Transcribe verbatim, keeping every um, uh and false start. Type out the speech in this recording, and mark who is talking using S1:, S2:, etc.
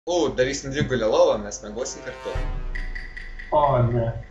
S1: O, darys dvigulę lovą, mes miegosim kartu.
S2: O, ne.